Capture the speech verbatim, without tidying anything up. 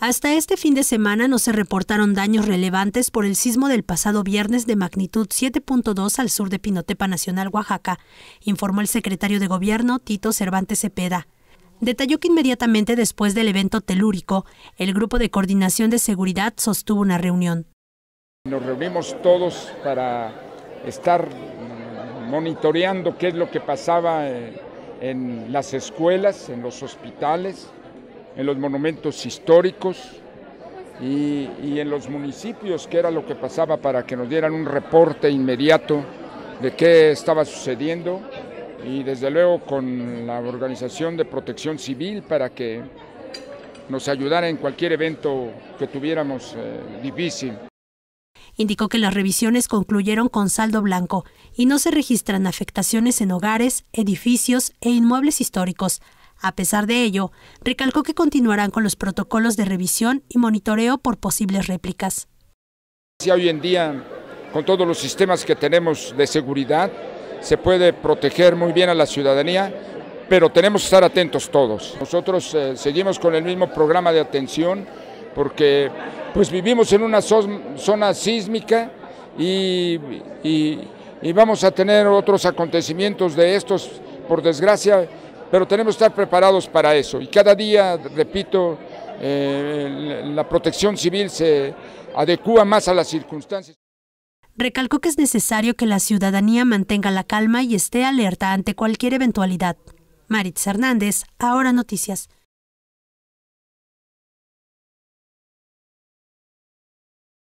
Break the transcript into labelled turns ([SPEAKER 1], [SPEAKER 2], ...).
[SPEAKER 1] Hasta este fin de semana no se reportaron daños relevantes por el sismo del pasado viernes de magnitud siete punto dos al sur de Pinotepa Nacional, Oaxaca, informó el secretario de Gobierno, Tito Cervantes Cepeda. Detalló que inmediatamente después del evento telúrico, el Grupo de Coordinación de Seguridad sostuvo una reunión.
[SPEAKER 2] Nos reunimos todos para estar monitoreando qué es lo que pasaba en las escuelas, en los hospitales, en los monumentos históricos y, y en los municipios, qué era lo que pasaba, para que nos dieran un reporte inmediato de qué estaba sucediendo, y desde luego con la Organización de Protección Civil para que nos ayudara en cualquier evento que tuviéramos eh, difícil.
[SPEAKER 1] Indicó que las revisiones concluyeron con saldo blanco y no se registran afectaciones en hogares, edificios e inmuebles históricos. A pesar de ello, recalcó que continuarán con los protocolos de revisión y monitoreo por posibles réplicas.
[SPEAKER 2] Si hoy en día, con todos los sistemas que tenemos de seguridad, se puede proteger muy bien a la ciudadanía, pero tenemos que estar atentos todos. Nosotros eh, seguimos con el mismo programa de atención porque pues vivimos en una zona sísmica y, y, y vamos a tener otros acontecimientos de estos, por desgracia, pero tenemos que estar preparados para eso. Y cada día, repito, eh, la protección civil se adecúa más a las circunstancias.
[SPEAKER 1] Recalcó que es necesario que la ciudadanía mantenga la calma y esté alerta ante cualquier eventualidad. Maritza Hernández, Ahora Noticias.